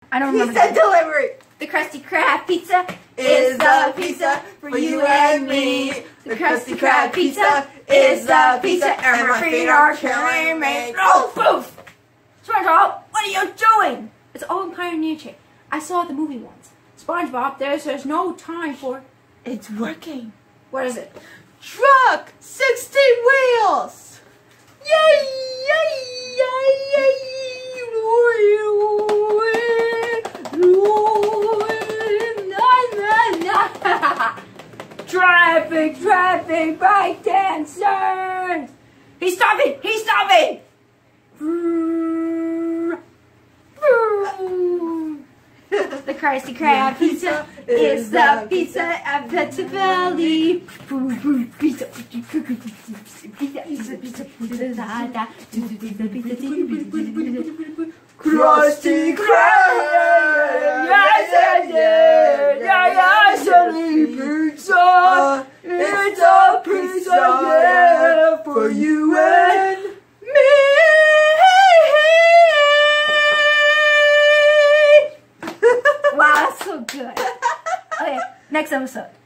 I don't remember. He said delivery. The Krusty Krab pizza Is the pizza for you and me. The Krusty Krab pizza is the pizza, and my feet are killing me. Oh, poof! SpongeBob, what are you doing? It's all in Pioneer Chick. I saw the movie once. SpongeBob, there's no time for... It's working. What is it? Truck! 60 wheels! Yay! Yay! Yay! Yay! Traffic, break dancers! He's stopping! He's stopping! The Krusty Krab pizza is the pizza of the belly. Krusty Krab! Yes, pizza! It's a pizza, yeah, for you and me! Wow, that's so good. Okay, next episode.